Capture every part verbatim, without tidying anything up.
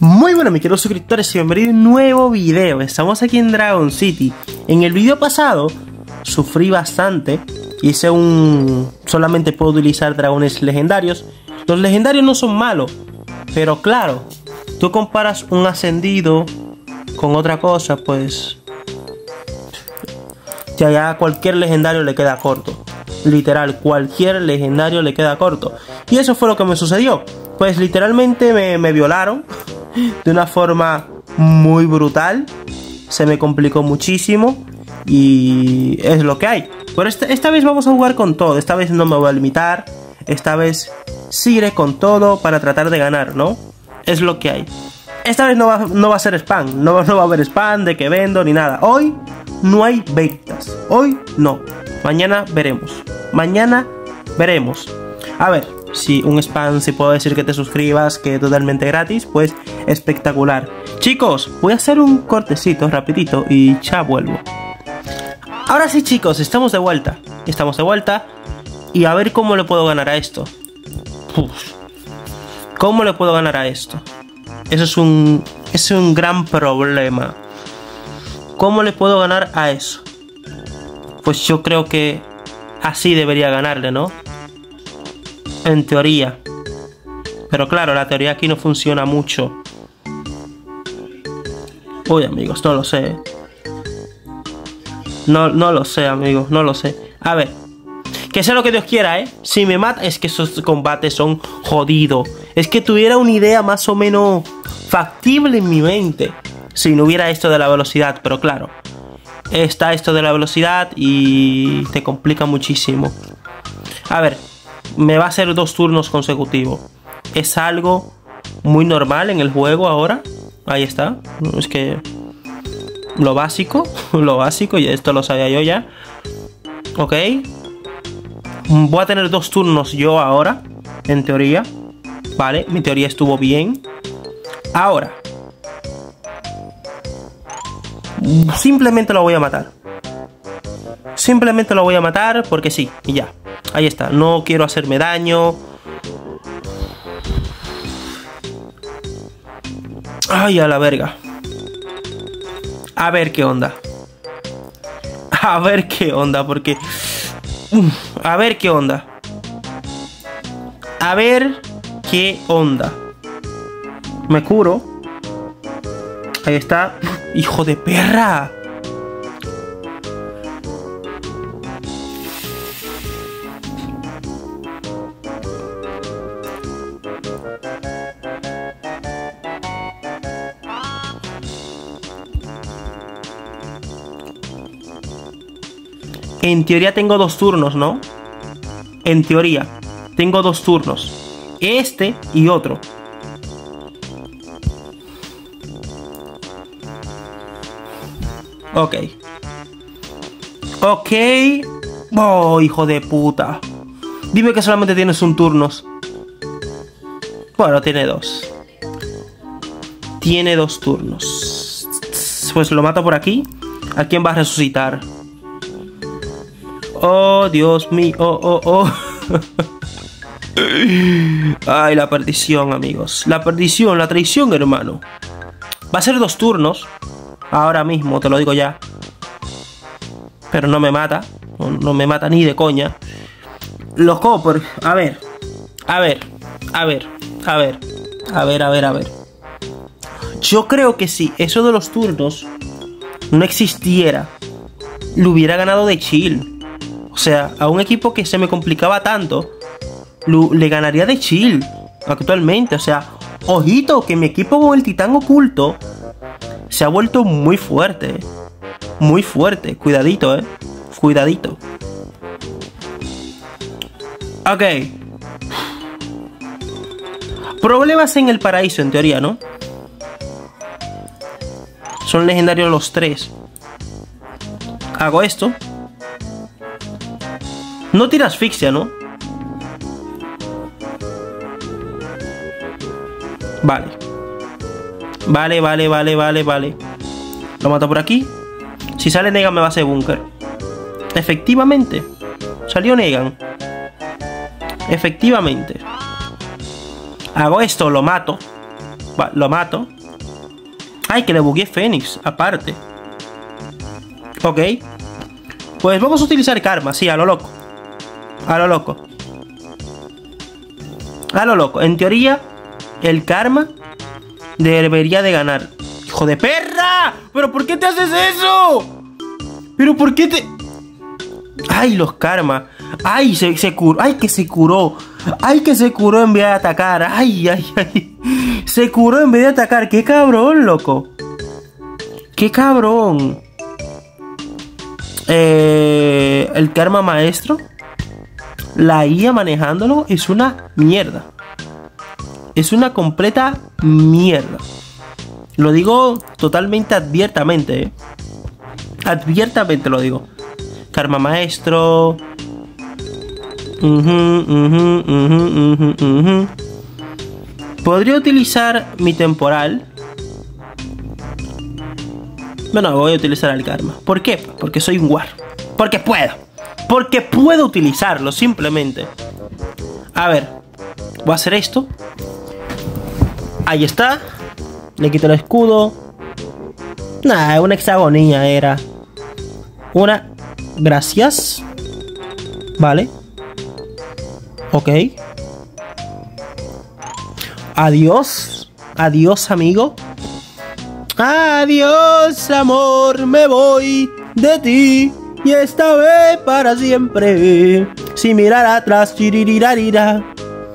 Muy bueno, mis queridos suscriptores, y bienvenidos a un nuevo video. Estamos aquí en Dragon City. En el video pasado sufrí bastante. Hice un... solamente puedo utilizar dragones legendarios. Los legendarios no son malos, pero claro, tú comparas un ascendido con otra cosa, pues ya, ya cualquier legendario le queda corto. Literal, cualquier legendario le queda corto. Y eso fue lo que me sucedió. Pues literalmente me, me violaron de una forma muy brutal. Se me complicó muchísimo y es lo que hay. Pero esta, esta vez vamos a jugar con todo. Esta vez no me voy a limitar. Esta vez sí iré con todo para tratar de ganar, ¿no? Es lo que hay. Esta vez no va, no va a ser spam. No, no va a haber spam de que vendo ni nada. Hoy no hay ventas. Hoy no. Mañana veremos. Mañana veremos. A ver, si un spam, si puedo decir que te suscribas, que es totalmente gratis, pues espectacular. Chicos, voy a hacer un cortecito rapidito y ya vuelvo. Ahora sí, chicos, estamos de vuelta. Estamos de vuelta. Y a ver cómo le puedo ganar a esto. Uf. ¿Cómo le puedo ganar a esto? Eso es un, es un gran problema. ¿Cómo le puedo ganar a eso? Pues yo creo que así debería ganarle, ¿no? En teoría. Pero claro, la teoría aquí no funciona mucho. Uy, amigos, no lo sé. No, no lo sé, amigos, no lo sé. A ver. Que sea lo que Dios quiera, ¿eh? Si me mata, es que esos combates son jodidos. Es que tuviera una idea más o menos factible en mi mente si no hubiera esto de la velocidad. Pero claro, está esto de la velocidad y te complica muchísimo. A ver, me va a hacer dos turnos consecutivos. Es algo muy normal en el juego ahora. Ahí está. Es que lo básico, lo básico, y esto lo sabía yo ya. Ok. Voy a tener dos turnos yo ahora, en teoría. Vale, mi teoría estuvo bien. Ahora simplemente lo voy a matar. Simplemente lo voy a matar porque sí, y ya. Ahí está, no quiero hacerme daño. Ay, a la verga. A ver qué onda. A ver qué onda, porque... A ver qué onda. A ver qué onda. Me curo. Ahí está. ¡Hijo de perra! En teoría tengo dos turnos, ¿no? En teoría tengo dos turnos. Este y otro. Ok. Ok. Oh, hijo de puta. Dime que solamente tienes un turno. Bueno, tiene dos. Tiene dos turnos. Pues lo mato por aquí. ¿A quién va a resucitar? Oh, Dios mío, oh, oh, oh. Ay, la perdición, amigos. La perdición, la traición, hermano. Va a ser dos turnos. Ahora mismo, te lo digo ya. Pero no me mata. No, no me mata ni de coña. Los copper, a ver. A ver, a ver, a ver. A ver, a ver, a ver. Yo creo que si eso de los turnos no existiera, lo hubiera ganado de chill. O sea, a un equipo que se me complicaba tanto, lo, le ganaría de chill actualmente. O sea, ojito, que mi equipo con el titán oculto se ha vuelto muy fuerte. Muy fuerte. Cuidadito, eh. Cuidadito. Ok. Problemas en el paraíso, en teoría, ¿no? Son legendarios los tres. Hago esto. No tira asfixia, ¿no? Vale. Vale, vale, vale, vale, vale. Lo mato por aquí. Si sale Negan me va a hacer búnker. Efectivamente. Salió Negan. Efectivamente. Hago esto, lo mato. Va, lo mato. Ay, que le bugué Fénix, aparte. Ok. Pues vamos a utilizar karma, sí, a lo loco. A lo loco. A lo loco. En teoría, el karma debería de ganar. ¡Hijo de perra! ¿Pero por qué te haces eso? ¿Pero por qué te...? ¡Ay, los karma! ¡Ay, se, se curó! ¡Ay, que se curó! ¡Ay, que se curó en vez de atacar! ¡Ay, ay, ay! Se curó en vez de atacar. ¡Qué cabrón, loco! ¡Qué cabrón! Eh, el karma maestro, la I A manejándolo es una mierda. Es una completa mierda. Lo digo totalmente abiertamente, ¿eh? Abiertamente lo digo. Karma maestro. Uh -huh, uh -huh, uh -huh, uh -huh, uh -huh. Podría utilizar mi temporal. Bueno, voy a utilizar el karma. ¿Por qué? Porque soy un war. Porque puedo. Porque puedo utilizarlo, simplemente. A ver. Voy a hacer esto. Ahí está. Le quito el escudo. Nah, una hexagonía era. Una. Gracias. Vale. Ok. Adiós. Adiós, amigo. Adiós, amor, me voy de ti. Y esta vez para siempre. Sin mirar atrás. Chiririrarira.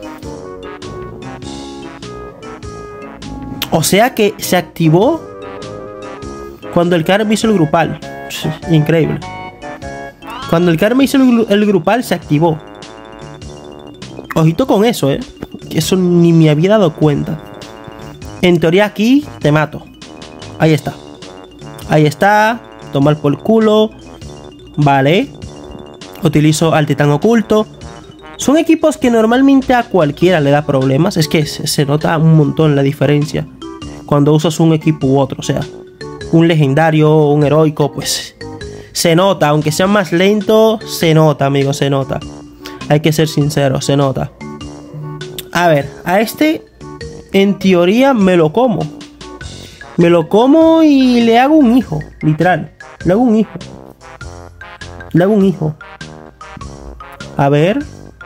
O sea que se activó cuando el karma hizo el grupal. Increíble. Cuando el karma hizo el, el grupal se activó. Ojito con eso, eh. Eso ni me había dado cuenta. En teoría aquí te mato. Ahí está. Ahí está. Tomar por culo. Vale. Utilizo al titán oculto. Son equipos que normalmente a cualquiera le da problemas. Es que se, se nota un montón la diferencia cuando usas un equipo u otro. O sea, un legendario, un heroico, pues se nota. Aunque sea más lento, se nota, amigo, se nota. Hay que ser sincero, se nota. A ver, a este en teoría me lo como. Me lo como y le hago un hijo, literal. Le hago un hijo. Le hago un hijo. A ver.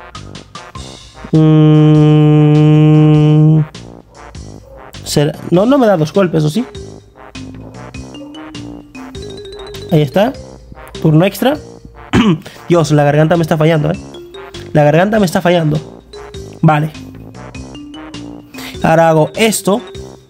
Mm... ¿Será? No, no me da dos golpes, ¿o sí? Ahí está. Turno extra. Dios, la garganta me está fallando, ¿eh? La garganta me está fallando. Vale. Ahora hago esto.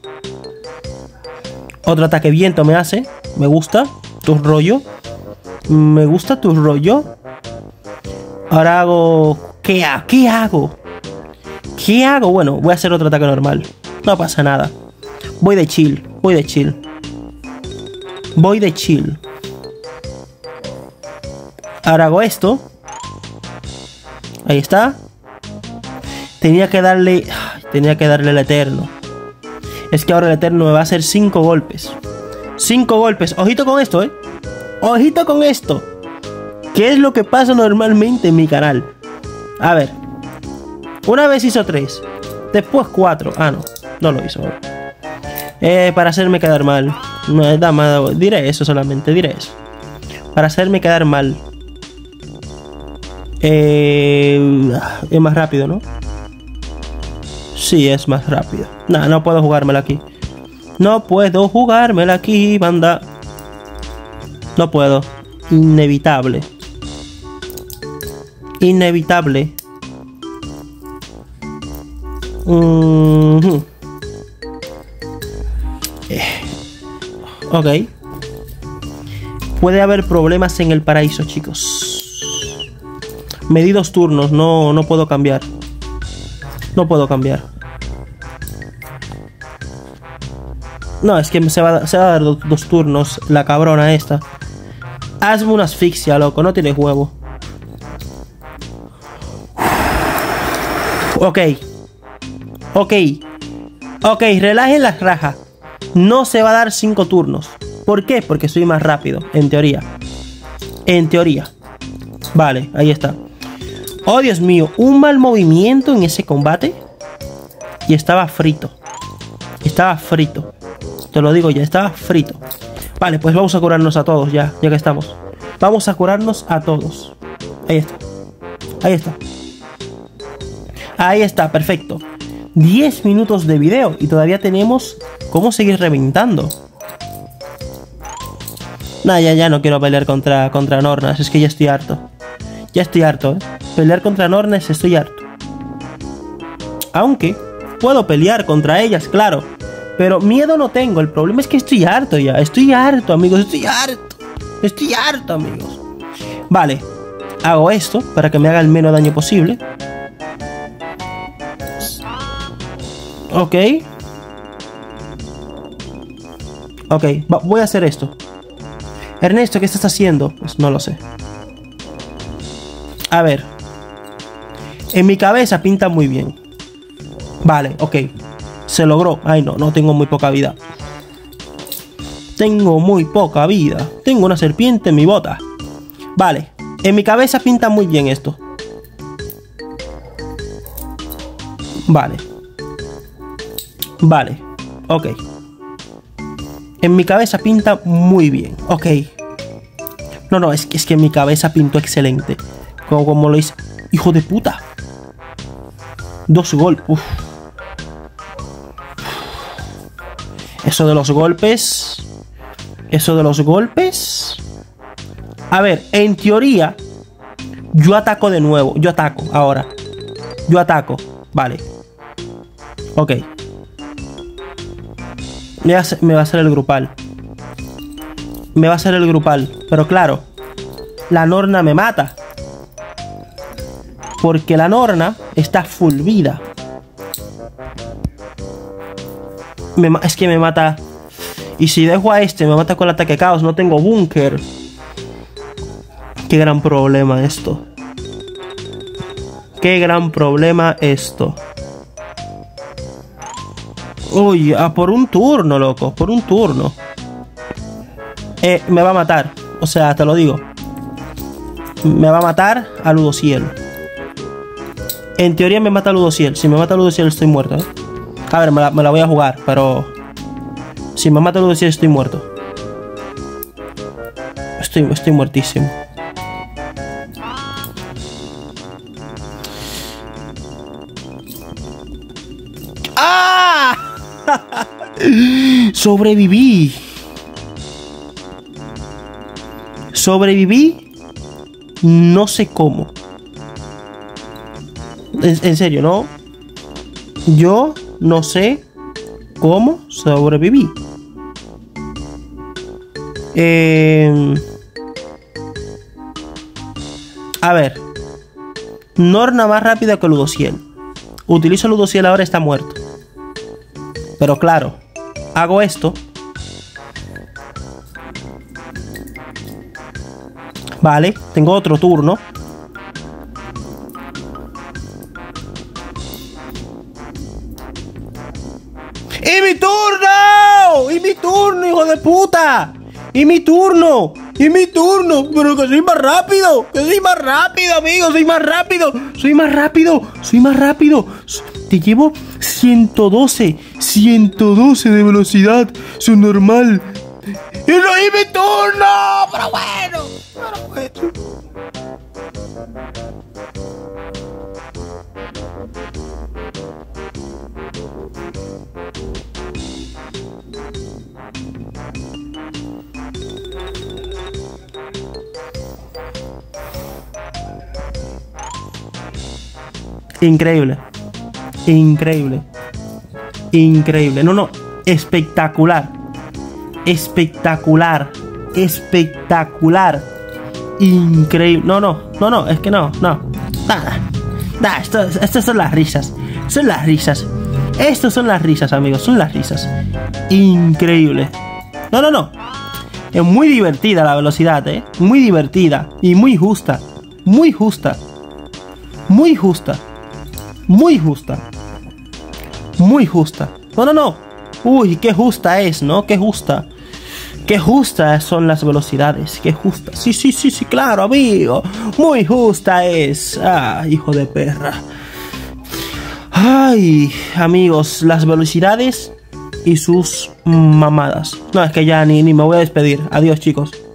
Otro ataque viento me hace. Me gusta tu rollo. Me gusta tu rollo. Ahora hago... ¿Qué, ha ¿Qué hago? ¿Qué hago? Bueno, voy a hacer otro ataque normal. No pasa nada. Voy de chill. Voy de chill. Voy de chill. Ahora hago esto. Ahí está. Tenía que darle... Tenía que darle el eterno. Es que ahora el eterno me va a hacer cinco golpes. Cinco golpes. Ojito con esto, eh. Ojito con esto. ¿Qué es lo que pasa normalmente en mi canal? A ver. Una vez hizo tres. Después cuatro. Ah, no. No lo hizo. Eh, para hacerme quedar mal. No, da mal. Diré eso solamente. Diré eso. Para hacerme quedar mal. Eh, es más rápido, ¿no? Sí, es más rápido. No, no puedo jugármela aquí. No puedo jugármela aquí, banda. No puedo. Inevitable. Inevitable. Mm-hmm. eh. Ok. Puede haber problemas en el paraíso, chicos. Me di dos turnos, no, no puedo cambiar. No puedo cambiar. No, es que se va, se va a dar dos, dos turnos la cabrona esta. Hazme una asfixia, loco, no tienes huevo. Ok. Ok. Ok, relajen las rajas. No se va a dar cinco turnos. ¿Por qué? Porque soy más rápido, en teoría. En teoría. Vale, ahí está. Oh, Dios mío, un mal movimiento en ese combate. Y estaba frito. Estaba estaba frito. Te lo digo ya, estaba frito. Vale, pues vamos a curarnos a todos ya, ya que estamos. Vamos a curarnos a todos. Ahí está. Ahí está. Ahí está, perfecto. diez minutos de video y todavía tenemos cómo seguir reventando. Nah, ya, ya no quiero pelear contra, contra Nornas, es que ya estoy harto. Ya estoy harto, ¿eh? Pelear contra Nornas estoy harto. Aunque puedo pelear contra ellas, claro. Pero miedo no tengo, el problema es que estoy harto ya. Estoy harto, amigos, estoy harto. Estoy harto, amigos. Vale, hago esto para que me haga el menos daño posible. Ok. Ok, va, voy a hacer esto. Ernesto, ¿qué estás haciendo? Pues no lo sé. A ver. En mi cabeza pinta muy bien. Vale, ok. Se logró. Ay, no, no tengo muy poca vida. Tengo muy poca vida. Tengo una serpiente en mi bota. Vale. En mi cabeza pinta muy bien esto. Vale. Vale. Ok. En mi cabeza pinta muy bien. Ok. No, no, es que, es que en mi cabeza pintó excelente. Como, como lo hice. ¡Hijo de puta! Dos golpes. Uf. Eso de los golpes. Eso de los golpes. A ver, en teoría, yo ataco de nuevo. Yo ataco ahora. Yo ataco. Vale. Ok. Me va, a ser, me va a hacer el grupal. Me va a hacer el grupal. Pero claro, la Norna me mata. Porque la Norna está full vida. Me, es que me mata. Y si dejo a este, me mata con el ataque caos. No tengo búnker. Qué gran problema esto. Qué gran problema esto. Uy, a por un turno, loco. Por un turno. Eh, me va a matar. O sea, te lo digo. Me va a matar a Ludociel. En teoría me mata a Ludociel. Si me mata a Ludociel estoy muerto, ¿eh? A ver, me la, me la voy a jugar, pero... Si me mata a Ludociel estoy muerto. Estoy, estoy muertísimo. ¡Ah! Sobreviví. Sobreviví. No sé cómo. En, en serio, ¿no? Yo no sé cómo sobreviví. Eh, a ver. Norna más rápida que Ludociel. Utilizo Ludociel ahora, está muerto. Pero claro, hago esto. Vale, tengo otro turno. ¡Y mi turno! ¡Y mi turno, hijo de puta! ¡Y mi turno! ¡Y mi turno! ¡Pero que soy más rápido! ¡Que soy más rápido, amigo! ¡Soy más rápido! ¡Soy más rápido! ¡Soy más rápido! Te llevo ciento doce. ciento doce de velocidad. Soy normal. ¡Y no y mi turno! ¡Pero bueno! ¡Pero bueno! Increíble. Increíble. Increíble. No, no. Espectacular. Espectacular. Espectacular. Increíble. No, no. No, no. Es que no. No. Nada. Nada. Esto, estas son las risas. Son las risas. Estos son las risas, amigos. Son las risas. Increíble. No, no, no. Es muy divertida la velocidad, ¿eh? Muy divertida. Y muy justa. Muy justa. Muy justa. Muy justa. Muy justa. No, no, no. Uy, qué justa es, ¿no? Qué justa. Qué justas son las velocidades. Qué justa. Sí, sí, sí, sí, claro, amigo. Muy justa es. Ah, hijo de perra. Ay, amigos, las velocidades y sus mamadas. No, es que ya ni, ni me voy a despedir. Adiós, chicos.